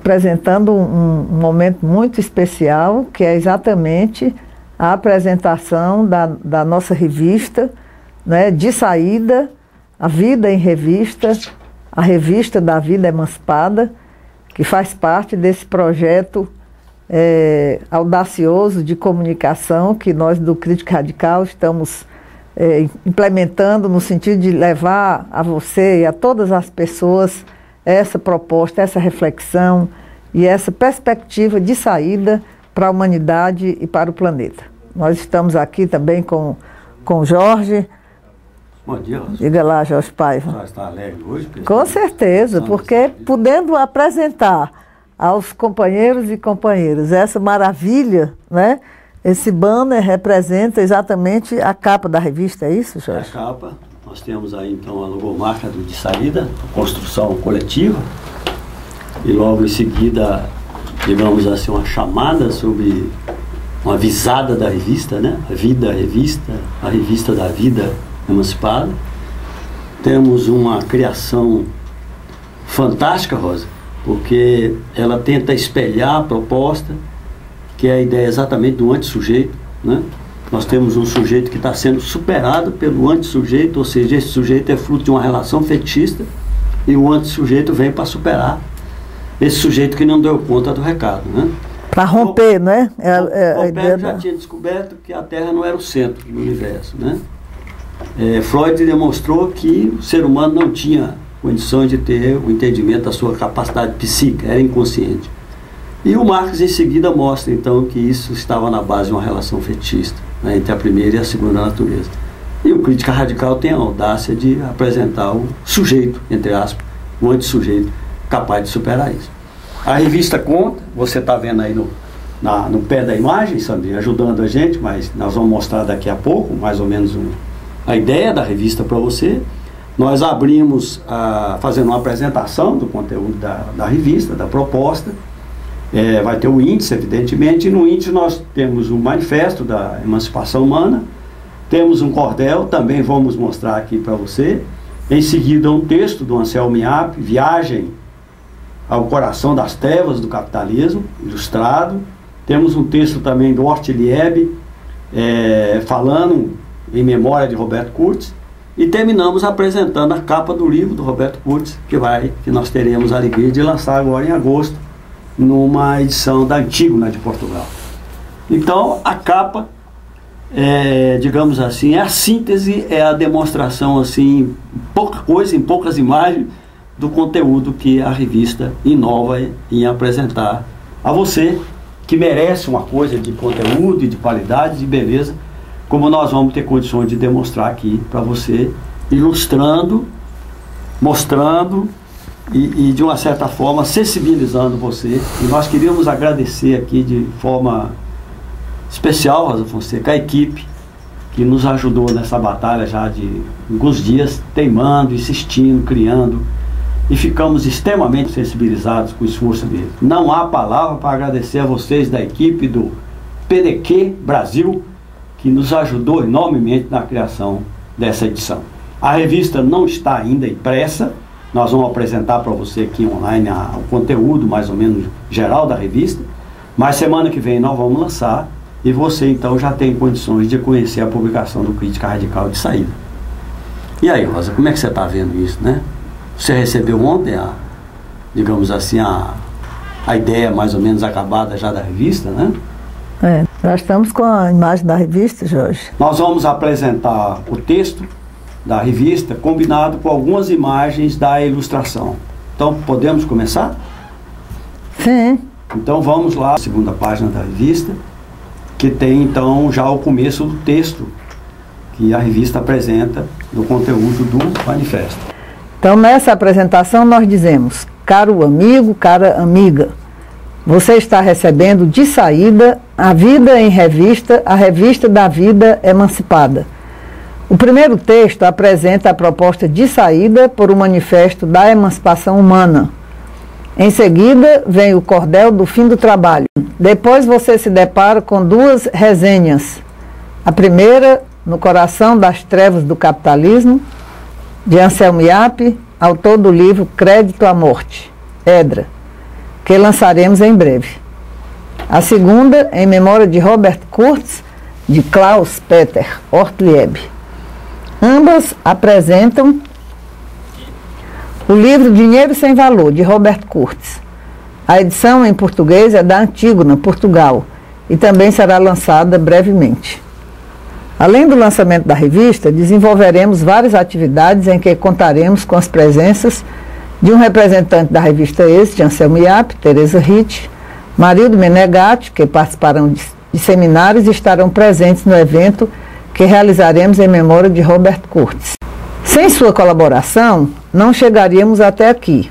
apresentando um momento muito especial, que é exatamente a apresentação da nossa revista, né, de saída, A Vida em Revista, a Revista da Vida Emancipada, que faz parte desse projeto audacioso de comunicação que nós do Crítica Radical estamos implementando no sentido de levar a você e a todas as pessoas essa proposta, essa reflexão e essa perspectiva de saída para a humanidade e para o planeta. Nós estamos aqui também com o Jorge. Bom dia, Rosa. Diga lá, Jorge Paiva. Já está alegre hoje? Com certeza, porque podendo apresentar aos companheiros e companheiras essa maravilha, né? Esse banner representa exatamente a capa da revista, é isso, Jorge? É a capa. Nós temos aí então a logomarca de saída, construção coletiva, e logo em seguida, digamos assim, uma chamada sobre uma visada da revista, né? A Vida Revista, a Revista da Vida Emancipada. Temos uma criação fantástica, Rosa, porque ela tenta espelhar a proposta, que é a ideia exatamente do antissujeito, né? Nós temos um sujeito que está sendo superado pelo antissujeito, ou seja, esse sujeito é fruto de uma relação fetichista e o antissujeito vem para superar esse sujeito que não deu conta do recado, né? Para romper, né? Popper já tinha descoberto que a Terra não era o centro do universo, né? Freud demonstrou que o ser humano não tinha condições de ter o entendimento da sua capacidade psíquica, era inconsciente. E o Marx em seguida mostra então que isso estava na base de uma relação fetichista, né, entre a primeira e a segunda natureza. E o Crítica Radical tem a audácia de apresentar o sujeito, entre aspas, o antissujeito, capaz de superar isso. A revista conta, você está vendo aí no pé da imagem, Sandrinha, ajudando a gente, mas nós vamos mostrar daqui a pouco, mais ou menos a ideia da revista para você. Nós abrimos fazendo uma apresentação do conteúdo da revista, da proposta. Vai ter o índice, evidentemente, e no índice nós temos um manifesto da emancipação humana, temos um cordel, também vamos mostrar aqui para você. Em seguida, um texto do Anselmo Iappi, Viagem ao Coração das Trevas do Capitalismo, ilustrado. Temos um texto também do Hort Lieb, falando em memória de Roberto Curtis. E terminamos apresentando a capa do livro do Roberto Curtis, que nós teremos a alegria de lançar agora em agosto, numa edição da Antígona de Portugal. Então, a capa, digamos assim, é a síntese, é a demonstração, assim, pouca coisa, em poucas imagens, do conteúdo que a revista inova em apresentar a você, que merece uma coisa de conteúdo e de qualidade, de beleza, como nós vamos ter condições de demonstrar aqui para você, ilustrando, mostrando, e de uma certa forma sensibilizando você. E nós queríamos agradecer aqui de forma especial, Rosa Fonseca, a equipe que nos ajudou nessa batalha já de alguns dias, teimando, insistindo, criando, e ficamos extremamente sensibilizados com o esforço dele. Não há palavra para agradecer a vocês da equipe do PDQ Brasil, que nos ajudou enormemente na criação dessa edição. A revista não está ainda impressa. Nós vamos apresentar para você aqui online o conteúdo mais ou menos geral da revista, mas semana que vem nós vamos lançar e você então já tem condições de conhecer a publicação do Crítica Radical de saída. E aí, Rosa, como é que você está vendo isso, né? Você recebeu ontem, digamos assim, a ideia mais ou menos acabada já da revista, né? Nós estamos com a imagem da revista, Jorge. Nós vamos apresentar o texto da revista, combinado com algumas imagens da ilustração. Então, podemos começar? Sim. Então, vamos lá, segunda página da revista, que tem, então, já o começo do texto que a revista apresenta do conteúdo do manifesto. Então, nessa apresentação, nós dizemos: caro amigo, cara amiga, você está recebendo de saída A Vida em Revista, a Revista da Vida Emancipada. O primeiro texto apresenta a proposta de saída por um manifesto da emancipação humana. Em seguida, vem o cordel do fim do trabalho. Depois você se depara com duas resenhas. A primeira, No Coração das Trevas do Capitalismo, de Anselmo Iappi, autor do livro Crédito à Morte, Edra. que lançaremos em breve. A segunda, em memória de Robert Kurtz, de Klaus Peter Ortlieb. Ambas apresentam o livro Dinheiro Sem Valor, de Robert Kurtz. A edição em português é da Antígona, Portugal, e também será lançada brevemente. Além do lançamento da revista, desenvolveremos várias atividades em que contaremos com as presenças de um representante da revista Êxito, Anselmo Iap, Tereza Ritt, Marildo Menegatti, que participarão de seminários e estarão presentes no evento que realizaremos em memória de Robert Kurtz. Sem sua colaboração, não chegaríamos até aqui.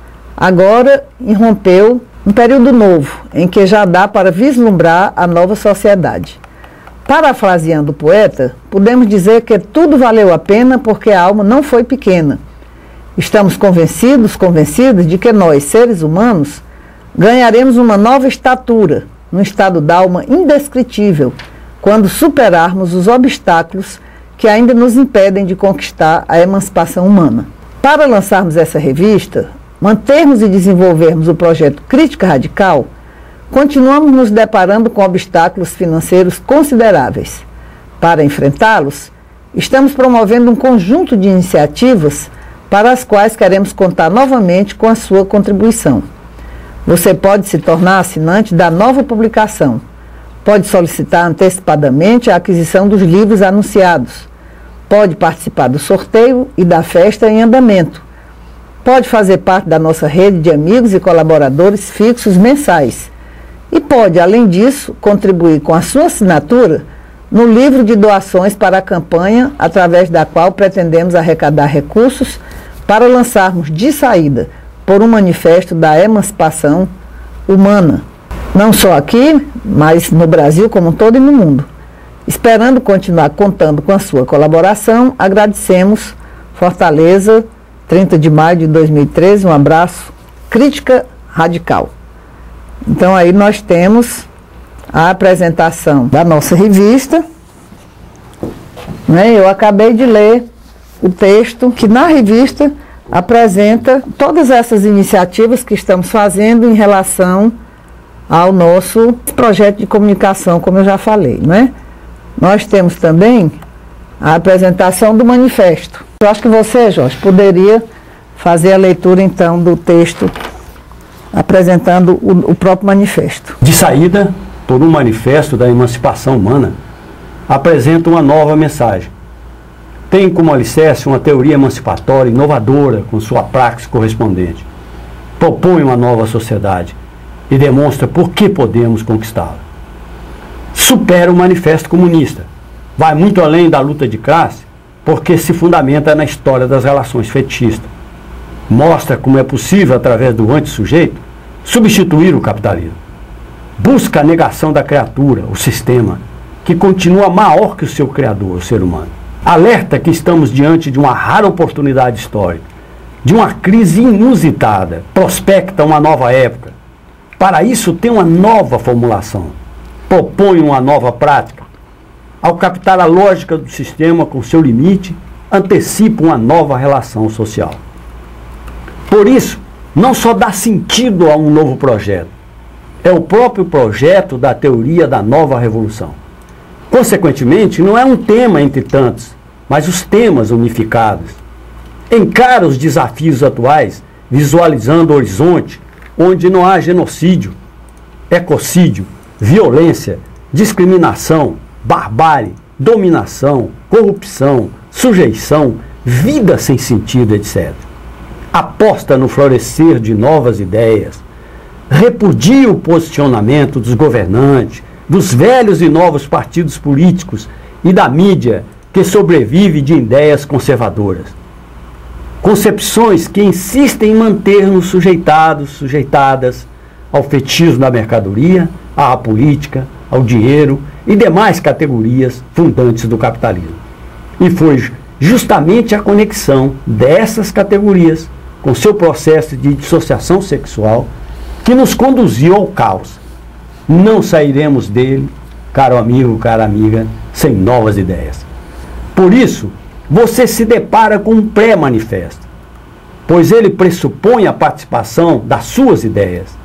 Agora irrompeu um período novo, em que já dá para vislumbrar a nova sociedade. Parafraseando o poeta, podemos dizer que tudo valeu a pena porque a alma não foi pequena. Estamos convencidas de que nós, seres humanos, ganharemos uma nova estatura, um estado d'alma indescritível, quando superarmos os obstáculos que ainda nos impedem de conquistar a emancipação humana. Para lançarmos essa revista, mantermos e desenvolvermos o projeto Crítica Radical, continuamos nos deparando com obstáculos financeiros consideráveis. Para enfrentá-los, estamos promovendo um conjunto de iniciativas para as quais queremos contar novamente com a sua contribuição. Você pode se tornar assinante da nova publicação. Pode solicitar antecipadamente a aquisição dos livros anunciados. Pode participar do sorteio e da festa em andamento. Pode fazer parte da nossa rede de amigos e colaboradores fixos mensais. E pode, além disso, contribuir com a sua assinatura no livro de doações para a campanha, através da qual pretendemos arrecadar recursos para lançarmos de saída por um manifesto da emancipação humana. Não só aqui, mas no Brasil como um todo e no mundo. Esperando continuar contando com a sua colaboração, agradecemos. Fortaleza, 30 de maio de 2013, um abraço. Crítica Radical. Então aí nós temos a apresentação da nossa revista, né? Eu acabei de ler o texto que na revista apresenta todas essas iniciativas que estamos fazendo em relação ao nosso projeto de comunicação, como eu já falei, né? Nós temos também a apresentação do manifesto. Eu acho que você, Jorge, poderia fazer a leitura, então, do texto apresentando o próprio manifesto. De saída, por um manifesto da emancipação humana, apresenta uma nova mensagem. Tem como alicerce uma teoria emancipatória inovadora com sua praxis correspondente. Propõe uma nova sociedade e demonstra por que podemos conquistá-la. Supera o manifesto comunista. Vai muito além da luta de classe, porque se fundamenta na história das relações fetichistas. Mostra como é possível, através do antissujeito, substituir o capitalismo. Busca a negação da criatura, o sistema, que continua maior que o seu criador, o ser humano. Alerta que estamos diante de uma rara oportunidade histórica, de uma crise inusitada, prospecta uma nova época. Para isso tem uma nova formulação, propõe uma nova prática. Ao captar a lógica do sistema com seu limite, antecipa uma nova relação social. Por isso, não só dá sentido a um novo projeto, é o próprio projeto da teoria da nova revolução. Consequentemente, não é um tema entre tantos, mas os temas unificados. Encara os desafios atuais, visualizando o horizonte onde não há genocídio, ecocídio, violência, discriminação, barbárie, dominação, corrupção, sujeição, vida sem sentido, etc. Aposta no florescer de novas ideias, repudia o posicionamento dos governantes, dos velhos e novos partidos políticos e da mídia que sobrevive de ideias conservadoras. Concepções que insistem em manter-nos sujeitadas ao fetichismo da mercadoria, à política, ao dinheiro e demais categorias fundantes do capitalismo. E foi justamente a conexão dessas categorias com seu processo de dissociação sexual que nos conduziu ao caos. Não sairemos dele, caro amigo, cara amiga, sem novas ideias. Por isso, você se depara com um pré-manifesto, pois ele pressupõe a participação das suas ideias,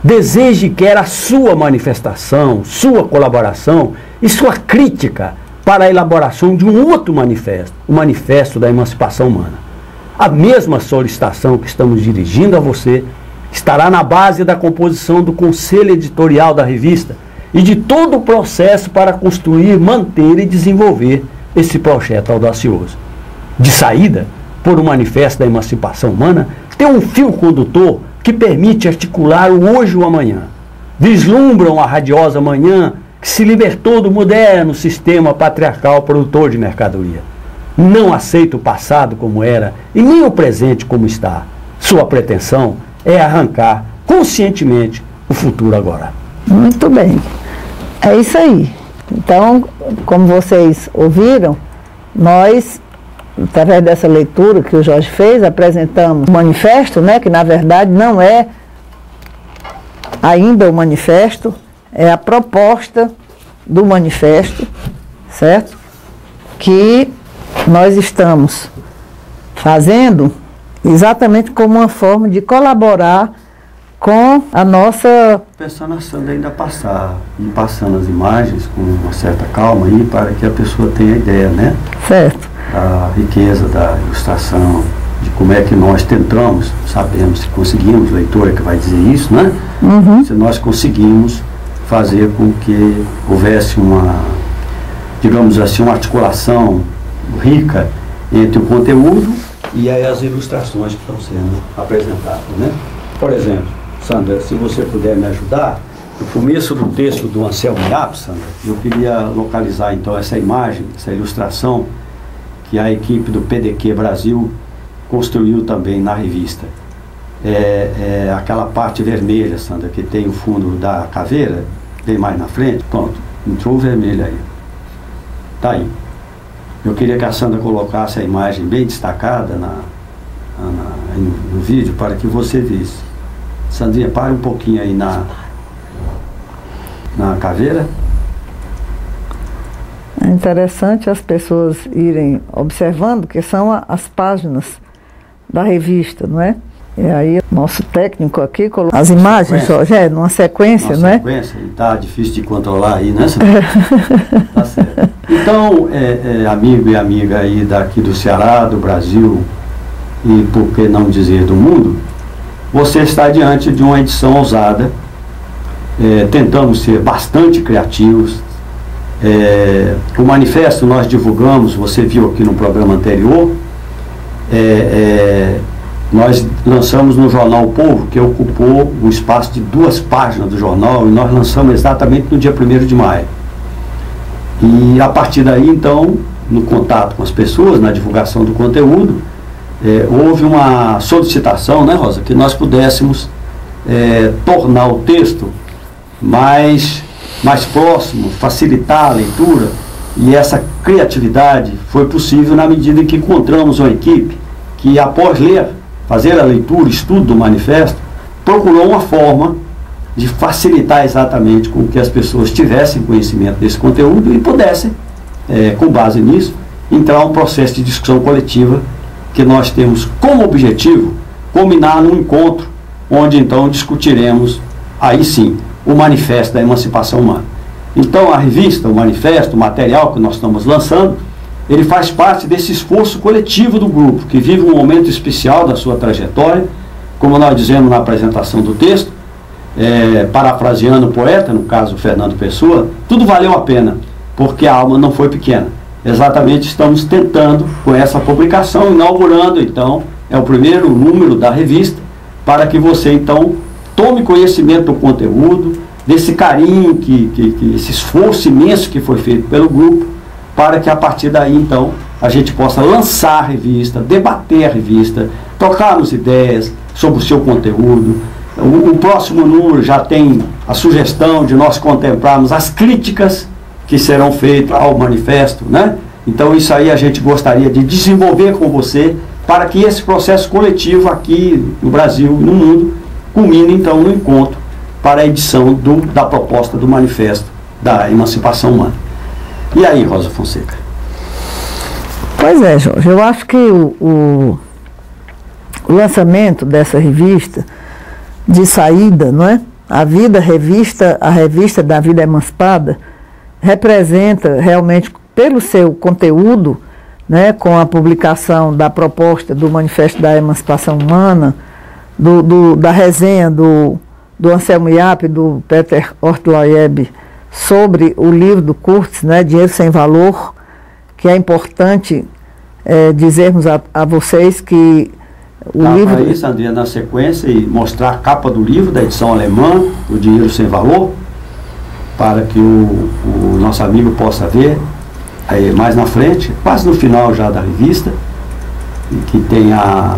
deseja e quer a sua manifestação, sua colaboração e sua crítica para a elaboração de um outro manifesto, o Manifesto da Emancipação Humana. A mesma solicitação que estamos dirigindo a você estará na base da composição do conselho editorial da revista e de todo o processo para construir, manter e desenvolver esse projeto audacioso. De saída, por um Manifesto da Emancipação Humana, tem um fio condutor que permite articular o hoje e o amanhã. Vislumbram a radiosa manhã que se libertou do moderno sistema patriarcal produtor de mercadoria. Não aceita o passado como era e nem o presente como está. Sua pretensão é arrancar conscientemente o futuro agora. Muito bem. É isso aí. Então, como vocês ouviram, nós, através dessa leitura que o Jorge fez, apresentamos o manifesto, né, que na verdade não é ainda o manifesto, é a proposta do manifesto, certo? Que nós estamos fazendo exatamente como uma forma de colaborar com a nossa... Pensando a Sandra ainda passar, e passando as imagens com uma certa calma aí, para que a pessoa tenha ideia, né? Certo. Da riqueza da ilustração, de como é que nós tentamos, sabemos se conseguimos, o leitor é que vai dizer isso, né? Uhum. Se nós conseguimos fazer com que houvesse uma, digamos assim, uma articulação rica entre o conteúdo e aí as ilustrações que estão sendo apresentadas, né? Por exemplo, Sandra, se você puder me ajudar, no começo do texto do Anselmo Yap, Sandra, eu queria localizar então essa imagem, essa ilustração que a equipe do PDQ Brasil construiu também na revista. É aquela parte vermelha, Sandra, que tem o fundo da caveira, bem mais na frente. Pronto, entrou o vermelho aí. Tá aí. Eu queria que a Sandra colocasse a imagem bem destacada no vídeo para que você visse. Sandrinha, pare um pouquinho aí na caveira. É interessante as pessoas irem observando que são as páginas da revista, não é? E aí nosso técnico aqui colocou as imagens, numa sequência, não é? Sequência, e tá difícil de controlar aí, né? Tá certo. Então, amigo e amiga aí daqui do Ceará, do Brasil e por que não dizer do mundo, você está diante de uma edição ousada. Tentamos ser bastante criativos. O manifesto nós divulgamos, você viu aqui no programa anterior, nós lançamos no jornal O Povo, que ocupou um espaço de 2 páginas do jornal, e nós lançamos exatamente no dia 1º de maio. E a partir daí, então, no contato com as pessoas, na divulgação do conteúdo, houve uma solicitação, né, Rosa, que nós pudéssemos tornar o texto mais próximo, facilitar a leitura, e essa criatividade foi possível na medida em que encontramos uma equipe que, após fazer a leitura, estudo do manifesto, procurou uma forma de facilitar exatamente com que as pessoas tivessem conhecimento desse conteúdo e pudessem, com base nisso, entrar em um processo de discussão coletiva que nós temos como objetivo culminar num encontro onde então discutiremos, aí sim, o Manifesto da Emancipação Humana. Então a revista, o manifesto, o material que nós estamos lançando, ele faz parte desse esforço coletivo do grupo, que vive um momento especial da sua trajetória, como nós dizemos na apresentação do texto, parafraseando o poeta, no caso Fernando Pessoa, tudo valeu a pena, porque a alma não foi pequena. Exatamente, estamos tentando, com essa publicação, inaugurando, então, o primeiro número da revista, para que você, então, tome conhecimento do conteúdo, desse carinho, esse esforço imenso que foi feito pelo grupo, para que a partir daí, então, a gente possa lançar a revista, debater a revista, trocarmos ideias sobre o seu conteúdo. O próximo número já tem a sugestão de nós contemplarmos as críticas que serão feitas ao manifesto, né? Então isso aí a gente gostaria de desenvolver com você, para que esse processo coletivo aqui no Brasil e no mundo culmine então no encontro para a edição da proposta do Manifesto da Emancipação Humana. E aí, Rosa Fonseca? Pois é, Jorge, eu acho que o lançamento dessa revista de saída, não é? a revista da Vida Emancipada, representa realmente, pelo seu conteúdo, né, com a publicação da proposta do Manifesto da Emancipação Humana, da resenha do Anselmo Iappi, do Peter Ortloeb, sobre o livro do Kurtz, né, Dinheiro Sem Valor, que é importante dizermos a vocês que o livro... Para isso, André, na sequência, e mostrar a capa do livro da edição alemã, O Dinheiro Sem Valor, para que o nosso amigo possa ver aí mais na frente, quase no final já da revista, que tem a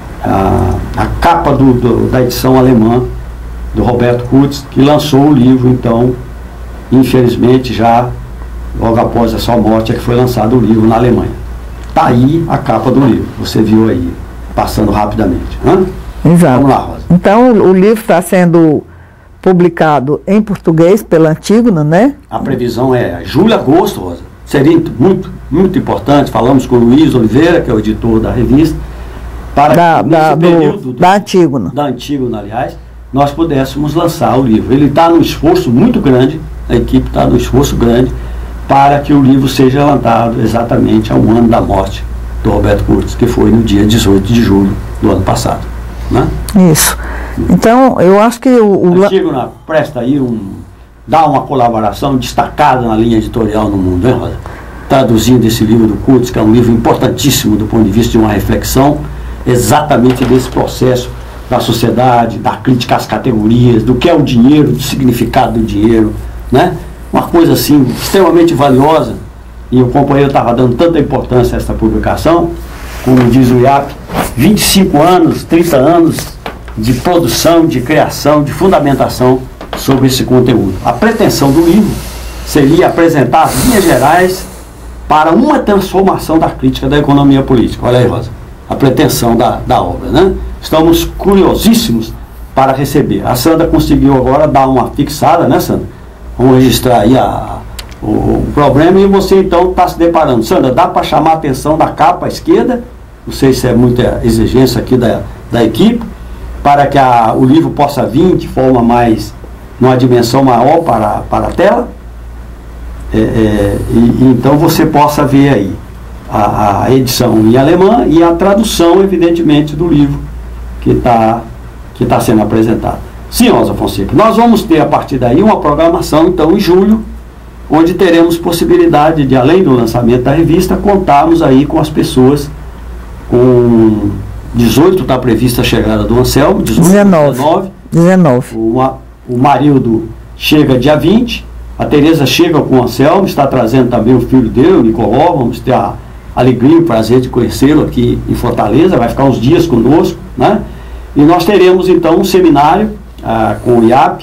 capa da edição alemã do Roberto Kurtz, que lançou o livro, então, infelizmente, já logo após a sua morte, é que foi lançado o livro na Alemanha. Está aí a capa do livro, você viu aí, passando rapidamente. Exato. Vamos lá, Rosa. Então, o livro está sendo publicado em português pela Antígona, né? A previsão é julho, agosto, Rosa. Seria muito, muito importante, falamos com o Luiz Oliveira, que é o editor da revista, para que nesse período da Antígona. Da Antígona, aliás, nós pudéssemos lançar o livro. Ele está num esforço muito grande, a equipe está num esforço grande, para que o livro seja lançado exatamente ao ano da morte do Roberto Kurtz, que foi no dia 18 de julho do ano passado. Né? Isso. Então, eu acho que a Antígona presta aí dá uma colaboração destacada na linha editorial no mundo, hein, Rosa? Traduzindo esse livro do Kurtz, que é um livro importantíssimo do ponto de vista de uma reflexão exatamente desse processo da sociedade, da crítica às categorias, do que é o dinheiro, do significado do dinheiro, né? Uma coisa assim extremamente valiosa, e o companheiro estava dando tanta importância a essa publicação, como diz o Iappi, 25 anos, 30 anos de produção, de criação, de fundamentação sobre esse conteúdo. A pretensão do livro seria apresentar as linhas gerais para uma transformação da crítica da economia política. Olha aí, Rosa, a pretensão da obra, né? Estamos curiosíssimos para receber. A Sandra conseguiu agora dar uma fixada, né, Sandra? Vamos registrar aí o problema, e você então está se deparando. Sandra, dá para chamar a atenção da capa à esquerda? Não sei se é muita exigência aqui da equipe, para que o livro possa vir de forma mais, numa dimensão maior para a tela, e então você possa ver aí a edição em alemã e a tradução, evidentemente, do livro que está sendo apresentado. Sim, Rosa Fonseca, nós vamos ter a partir daí uma programação, então, em julho, onde teremos possibilidade de, além do lançamento da revista, contarmos aí com as pessoas. Com 18 está prevista a chegada do Anselmo, 19. O Marildo chega dia 20, a Tereza chega com o Anselmo, está trazendo também o filho dele, o Nicoló. Vamos ter a alegria e o prazer de conhecê-lo aqui em Fortaleza, vai ficar uns dias conosco, né? E nós teremos então um seminário com o Iappi,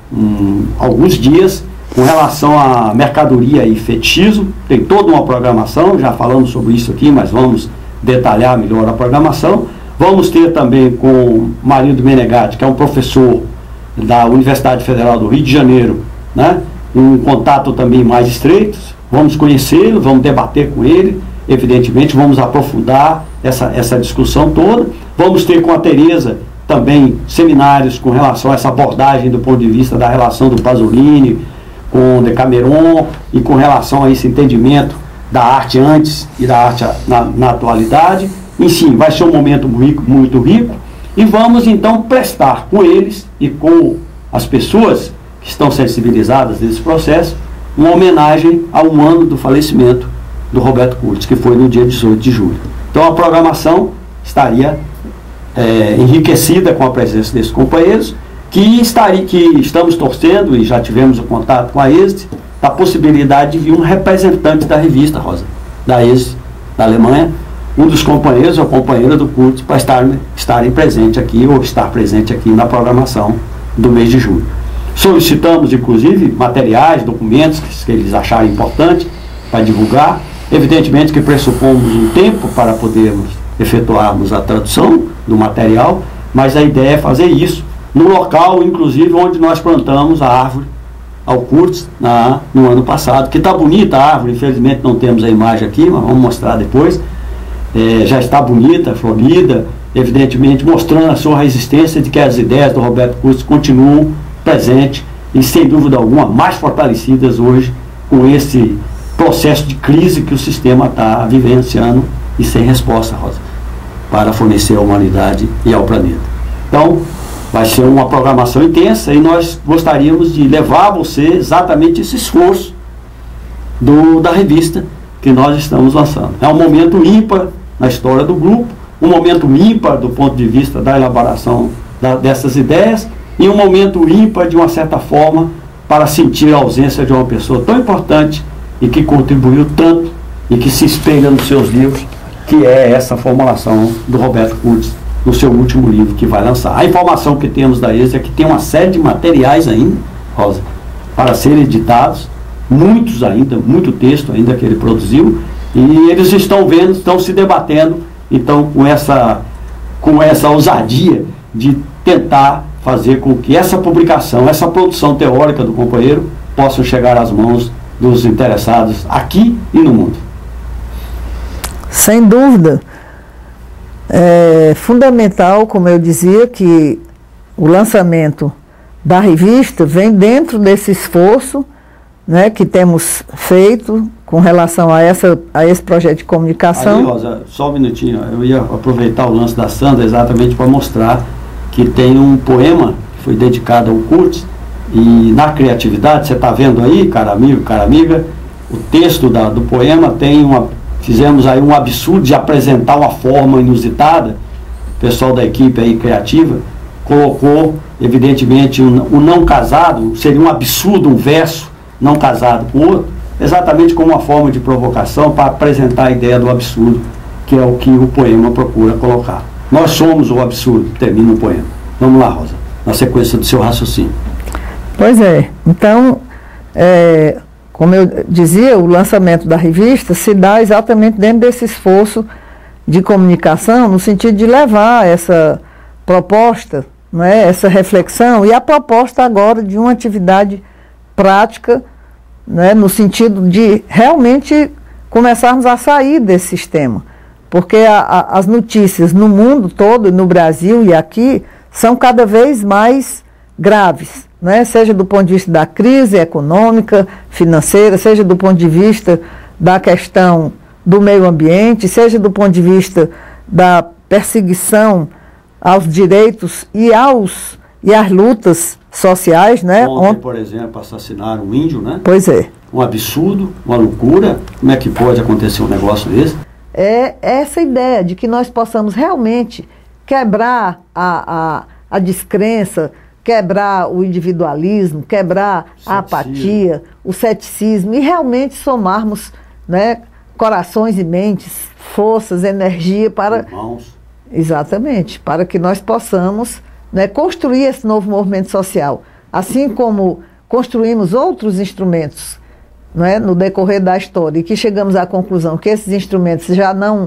alguns dias, com relação à mercadoria e fetichismo. Tem toda uma programação, já falamos sobre isso aqui, mas vamos detalhar melhor a programação. Vamos ter também com o Marildo Menegatti, que é um professor da Universidade Federal do Rio de Janeiro, né? Um contato também mais estreito. Vamos conhecê-lo, vamos debater com ele, evidentemente, vamos aprofundar essa discussão toda. Vamos ter com a Tereza também seminários com relação a essa abordagem do ponto de vista da relação do Pasolini com o Decameron, e com relação a esse entendimento da arte antes e da arte na atualidade. Enfim, vai ser um momento muito rico, e vamos então prestar com eles e com as pessoas que estão sensibilizadas nesse processo uma homenagem a um ano do falecimento do Roberto Kurtz, que foi no dia 18 de julho. Então a programação estaria enriquecida com a presença desses companheiros, que estamos torcendo, e já tivemos o contato com a ESD, da possibilidade de vir um representante da revista, Rosa, da ESD, da Alemanha, um dos companheiros ou companheira do Kurtz, para estarem presente aqui, ou estar presente aqui na programação do mês de julho. Solicitamos, inclusive, materiais, documentos que eles acharem importante para divulgar. Evidentemente que pressupomos um tempo para podermos efetuarmos a tradução do material, mas a ideia é fazer isso no local, inclusive, onde nós plantamos a árvore ao Kurtz no ano passado, que está bonita a árvore. Infelizmente não temos a imagem aqui, mas vamos mostrar depois. Já está bonita, florida, evidentemente mostrando a sua resistência de que as ideias do Roberto Kurtz continuam presente e, sem dúvida alguma, mais fortalecidas hoje com esse processo de crise que o sistema está vivenciando e sem resposta, Rosa, para fornecer à humanidade e ao planeta. Então, vai ser uma programação intensa e nós gostaríamos de levar a você exatamente esse esforço da revista que nós estamos lançando. É um momento ímpar na história do grupo, um momento ímpar do ponto de vista da elaboração dessas ideias e um momento ímpar, de uma certa forma, para sentir a ausência de uma pessoa tão importante e que contribuiu tanto e que se espelha nos seus livros, que é essa formulação do Roberto Curtis no seu último livro que vai lançar. A informação que temos da ESA é que tem uma série de materiais ainda, Rosa, para serem editados, muitos ainda, muito texto ainda que ele produziu, e eles estão vendo, estão se debatendo, então, com essa ousadia de tentar fazer com que essa publicação, essa produção teórica do companheiro possa chegar às mãos dos interessados aqui e no mundo. Sem dúvida. É fundamental, como eu dizia, que o lançamento da revista vem dentro desse esforço, né, que temos feito com relação a esse projeto de comunicação. Aí, Rosa, só um minutinho, eu ia aproveitar o lance da Sandra exatamente para mostrar que tem um poema que foi dedicado ao Curtis, e na criatividade, você está vendo aí, cara amigo, cara amiga, o texto do poema fizemos aí um absurdo de apresentar uma forma inusitada. O pessoal da equipe aí criativa colocou, evidentemente, o não casado, seria um absurdo, um verso não casado com outro, exatamente como uma forma de provocação para apresentar a ideia do absurdo, que é o que o poema procura colocar. Nós somos o absurdo, termina o poema. Vamos lá, Rosa, na sequência do seu raciocínio. Pois é, então, como eu dizia, o lançamento da revista se dá exatamente dentro desse esforço de comunicação, no sentido de levar essa proposta, né, essa reflexão, e a proposta agora de uma atividade prática, né, no sentido de realmente começarmos a sair desse sistema. Porque as notícias no mundo todo, no Brasil e aqui, são cada vez mais graves, né? Seja do ponto de vista da crise econômica, financeira, seja do ponto de vista da questão do meio ambiente, seja do ponto de vista da perseguição aos direitos e às lutas sociais, né? Ontem, por exemplo, assassinaram um índio, né? Pois é. Um absurdo, uma loucura. Como é que pode acontecer um negócio desse? É essa ideia de que nós possamos realmente quebrar a descrença, quebrar o individualismo, quebrar a apatia, o ceticismo, e realmente somarmos, né, corações e mentes, forças, energia para... Irmãos. Exatamente, para que nós possamos, né, construir esse novo movimento social. Assim como construímos outros instrumentos, né, no decorrer da história, e que chegamos à conclusão que esses instrumentos já não,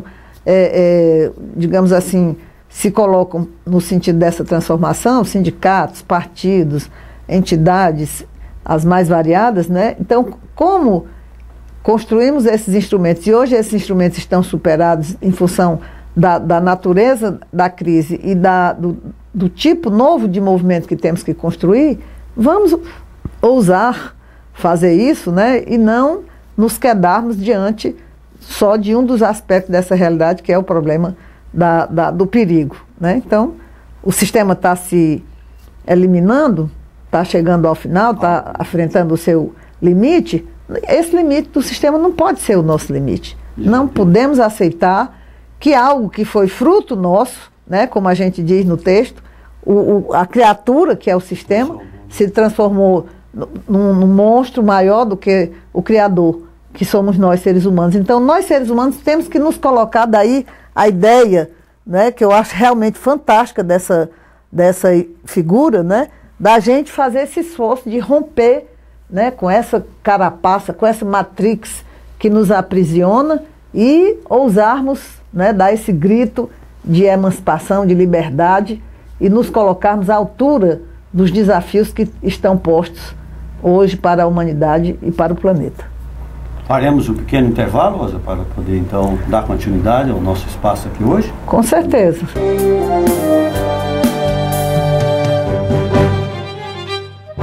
digamos assim, se colocam no sentido dessa transformação, sindicatos, partidos, entidades, as mais variadas, né? Então, como construímos esses instrumentos, e hoje esses instrumentos estão superados em função da natureza da crise e do tipo novo de movimento que temos que construir, vamos ousar fazer isso, né? E não nos quedarmos diante só de um dos aspectos dessa realidade, que é o problema do perigo, né? Então, o sistema está se eliminando, está chegando ao final, está enfrentando o seu limite. Esse limite do sistema não pode ser o nosso limite. Não podemos aceitar que algo que foi fruto nosso, né, como a gente diz no texto, a criatura, que é o sistema, se transformou num monstro maior do que o Criador, que somos nós, seres humanos. Então, nós, seres humanos, temos que nos colocar daí a ideia, né, que eu acho realmente fantástica dessa figura, né, da gente fazer esse esforço de romper, né, com essa carapaça, com essa matrix que nos aprisiona, e ousarmos, né, dar esse grito de emancipação, de liberdade, e nos colocarmos à altura dos desafios que estão postos hoje para a humanidade e para o planeta. Faremos um pequeno intervalo, Rosa, para poder então dar continuidade ao nosso espaço aqui hoje? Com certeza.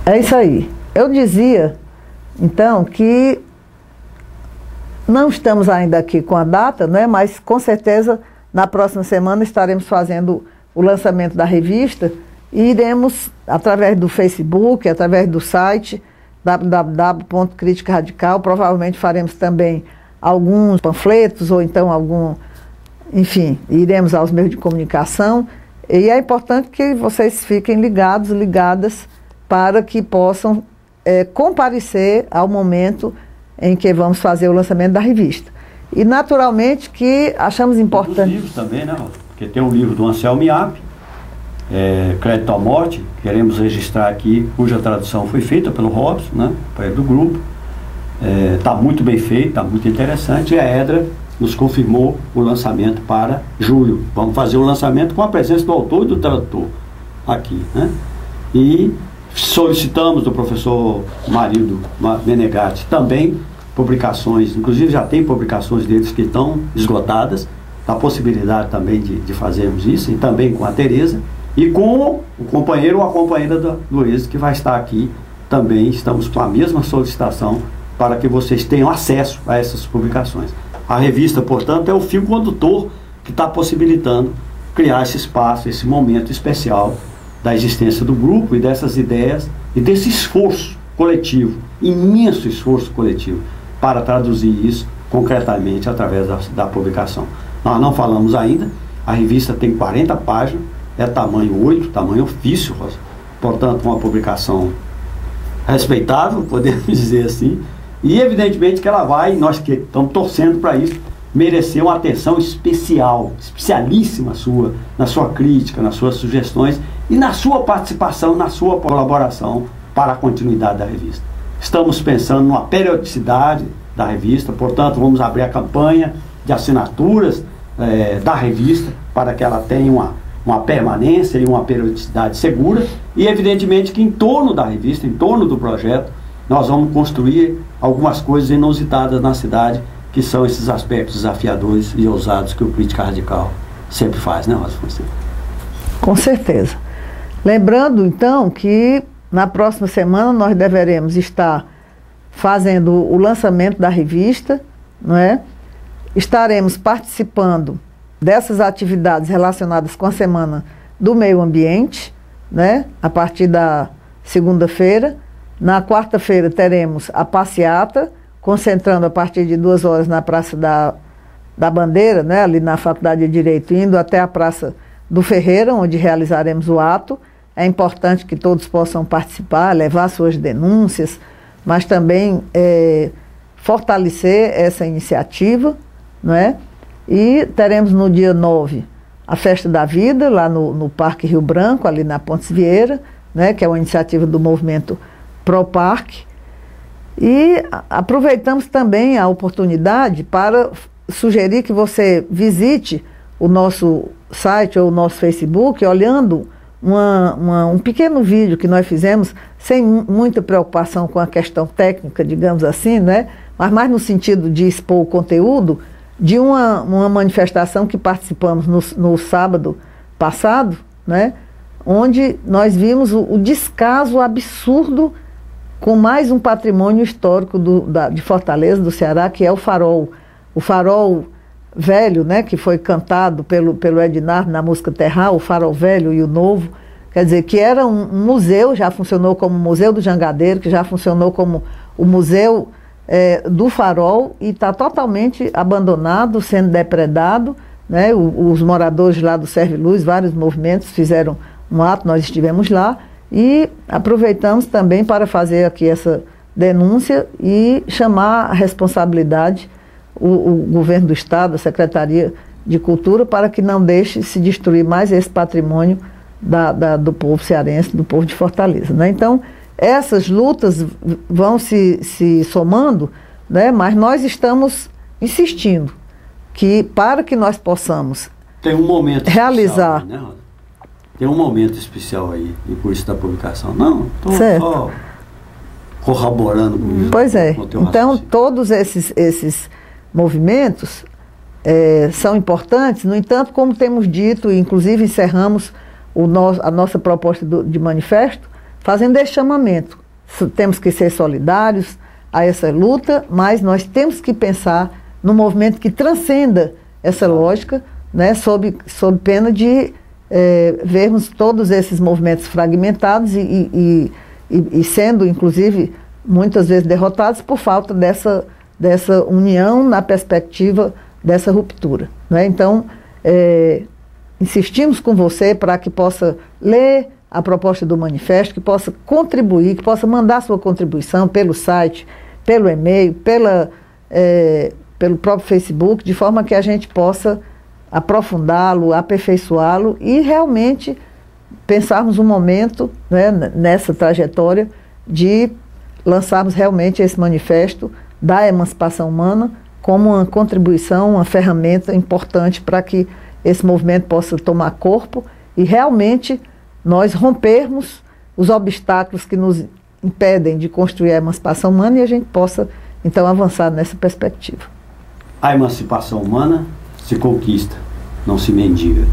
É isso aí. Eu dizia, então, que não estamos ainda aqui com a data, né, mas com certeza na próxima semana estaremos fazendo o lançamento da revista e iremos, através do Facebook, através do site www.crítica radical, provavelmente faremos também alguns panfletos ou então enfim, iremos aos meios de comunicação, e é importante que vocês fiquem ligados, ligadas, para que possam comparecer ao momento em que vamos fazer o lançamento da revista. E naturalmente que achamos importante... Tem livros também, né? Porque tem um livro do Anselmo Iap, Crédito à Morte, queremos registrar aqui, cuja tradução foi feita pelo Robson, né? Do grupo. Está muito bem feito, está muito interessante, e a Edra nos confirmou o lançamento para julho. Vamos fazer o lançamento com a presença do autor e do tradutor aqui, né? E solicitamos do professor Marildo Menegatti também publicações, inclusive já tem publicações deles que estão esgotadas, a possibilidade também de fazermos isso, e também com a Tereza, e com o companheiro ou a companheira do êxito que vai estar aqui também. Estamos com a mesma solicitação para que vocês tenham acesso a essas publicações. A revista, portanto, é o fio condutor que está possibilitando criar esse espaço, esse momento especial da existência do grupo e dessas ideias e desse esforço coletivo, imenso esforço coletivo, para traduzir isso concretamente através da publicação. Nós não falamos ainda, a revista tem 40 páginas, é tamanho 8, tamanho ofício, portanto uma publicação respeitável, podemos dizer assim, e evidentemente que ela vai, nós que estamos torcendo para isso, merecer uma atenção especial, especialíssima sua, na sua crítica, nas suas sugestões e na sua participação, na sua colaboração para a continuidade da revista. Estamos pensando numa periodicidade da revista, portanto vamos abrir a campanha de assinaturas da revista para que ela tenha uma permanência e uma periodicidade segura, e evidentemente que em torno da revista, em torno do projeto, nós vamos construir algumas coisas inusitadas na cidade, que são esses aspectos desafiadores e ousados que o Crítica Radical sempre faz, né, Rosa Fonseca? Com certeza. Lembrando, então, que na próxima semana nós deveremos estar fazendo o lançamento da revista, não é? Estaremos participando dessas atividades relacionadas com a Semana do Meio Ambiente, né? A partir da segunda-feira. Na quarta-feira teremos a passeata, concentrando a partir de 2 horas na Praça da Bandeira, né? Ali na Faculdade de Direito, indo até a Praça do Ferreira, onde realizaremos o ato. É importante que todos possam participar, levar suas denúncias, mas também fortalecer essa iniciativa, não é? E teremos no dia 9 a Festa da Vida, lá no Parque Rio Branco, ali na Pontes Vieira, né? Que é uma iniciativa do movimento Proparque. E aproveitamos também a oportunidade para sugerir que você visite o nosso site ou o nosso Facebook, olhando um pequeno vídeo que nós fizemos, sem muita preocupação com a questão técnica, digamos assim, né? Mas mais no sentido de expor o conteúdo de uma manifestação que participamos no sábado passado, né? Onde nós vimos o descaso absurdo com mais um patrimônio histórico de Fortaleza, do Ceará, que é o farol. O farol velho, né, que foi cantado pelo Ednardo na música Terral, o farol velho e o novo, quer dizer, que era um museu, já funcionou como o Museu do Jangadeiro, que já funcionou como o Museu do Farol, e está totalmente abandonado, sendo depredado, né? Os moradores lá do Serve Luz, vários movimentos fizeram um ato, nós estivemos lá, e aproveitamos também para fazer aqui essa denúncia e chamar a responsabilidade o governo do Estado, a Secretaria de Cultura, para que não deixe se destruir mais esse patrimônio do povo cearense, do povo de Fortaleza, né? Então, essas lutas vão se somando, né? Mas nós estamos insistindo que, para que nós possamos tem um momento realizar... especial, né, Rosa? Tem um momento especial aí, e por isso da publicação. Não, estou só corroborando com isso. Pois é. Então, todos esses movimentos são importantes. No entanto, como temos dito, e inclusive encerramos a nossa proposta de manifesto, fazendo esse chamamento. Temos que ser solidários a essa luta, mas nós temos que pensar num movimento que transcenda essa lógica, né, sob pena de vermos todos esses movimentos fragmentados e sendo, inclusive, muitas vezes derrotados por falta dessa união na perspectiva dessa ruptura. Né? Então, insistimos com você para que possa ler a proposta do manifesto, que possa contribuir, que possa mandar sua contribuição pelo site, pelo e-mail, pelo próprio Facebook, de forma que a gente possa aprofundá-lo, aperfeiçoá-lo e realmente pensarmos um momento, né, nessa trajetória de lançarmos realmente esse manifesto da emancipação humana como uma contribuição, uma ferramenta importante para que esse movimento possa tomar corpo e realmente nós rompermos os obstáculos que nos impedem de construir a emancipação humana e a gente possa, então, avançar nessa perspectiva. A emancipação humana se conquista, não se mendiga.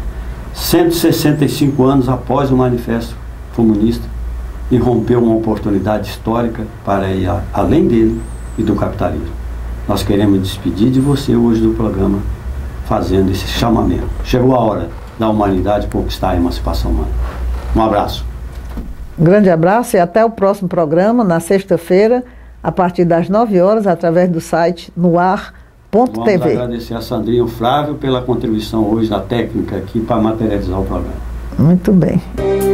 165 anos após o Manifesto Comunista, irrompeu uma oportunidade histórica para ir além dele e do capitalismo. Nós queremos despedir de você hoje do programa, fazendo esse chamamento. Chegou a hora da humanidade conquistar a emancipação humana. Um abraço. Um grande abraço e até o próximo programa, na sexta-feira, a partir das 9 horas, através do site noar.tv. Vamos agradecer a Sandrinha e o Flávio pela contribuição hoje da técnica aqui para materializar o programa. Muito bem.